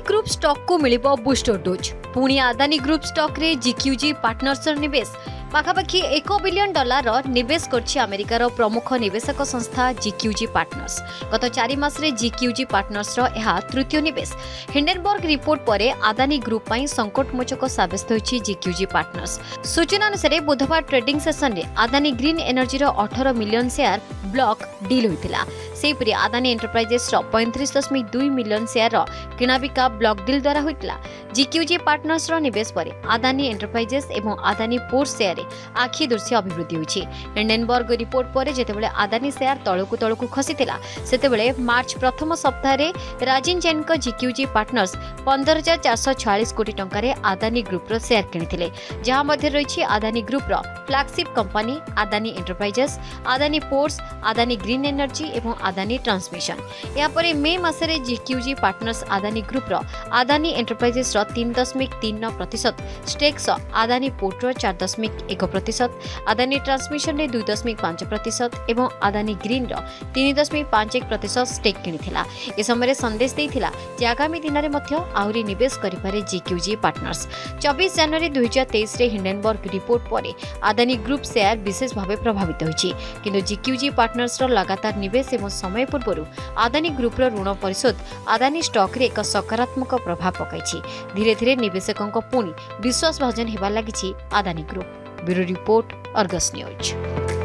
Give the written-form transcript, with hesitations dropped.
Group stock को मिलिबो booster dose. पुणी Adani group stock रे जीक्यूजी पार्टनर्स निवेश पाखापाखि $1 बिलियन निवेश करछि अमेरिकार प्रमुख निवेशक संस्था जीक्यूजी पार्टनर्स। गत 4 मास रे जीक्यूजी पार्टनर्स यह तृतीय निवेश। हिंडेनबर्ग रिपोर्ट पर अदानी ग्रुप पर संकटमोचक साबित होइछि जीक्यूजी पार्टनर्स। सूचना अनुसार बुधवार ट्रेडिंग सेशन में Adani Green Energy 18 million share block deal होइतिला। सेपरि अदानी एंटरप्राइजेस 35.2 मिलियन शेयर किणाबिका ब्लॉक डील द्वारा होइतिला। जीक्यूजी पार्टनर्स निवेश पर अदानी एंटरप्राइजेस एवं अदानी पोर्ट्स शेयर आखि दृश्य अभिवृद्धि होइछि। हिंडेनबर्ग रिपोर्ट पर जेतेबेले अदानी शेयर तळकु खसीतिला सेतेबेले मार्च प्रथम सप्ताह रे राजिन जैन को जीक्यूजी पार्टनर्स 15,446 कोटी टंकारे अदानी ग्रुप रो शेयर किनिथिले, जहां मध्ये रहिछि अदानी ग्रुप रो flagship company Adani Enterprises, Adani Ports, Adani Green Energy एवं अदानी ट्रांसमिशन। या परे मे मासरे जीक्यूजी पार्टनर्स अदानी ग्रुप रो अदानी एंटरप्राइजेस रो 3.39% स्टेक सह अदानी पोर्ट रो 4.1%, अदानी ट्रांसमिशन रे 2.5% एवं अदानी ग्रीन रो 3.51% स्टेक किनिथिला। ए समय संदेश देइथिला जे आगामी दिन रे मध्य आहुरी निवेश करिपारे जीक्यूजी पार्टनर्स। 24 जनवरी 2023 रे हिंडेनबर्ग रिपोर्ट पर अदानी ग्रुप शेयर विशेष भाव प्रभावित होइछि, किंतु जीक्यूजी पार्टनर्स रो लगातार निवेश एवं समय पूर्व अदानी ग्रुप रो ऋण परिशोध अदानी स्टॉक रे एक सकारात्मक प्रभाव पकाइछि। धीरे धीरे निवेशकों पुणी विश्वास भाजन हेबा लागिछि Adani group. Bureau report, Argus news.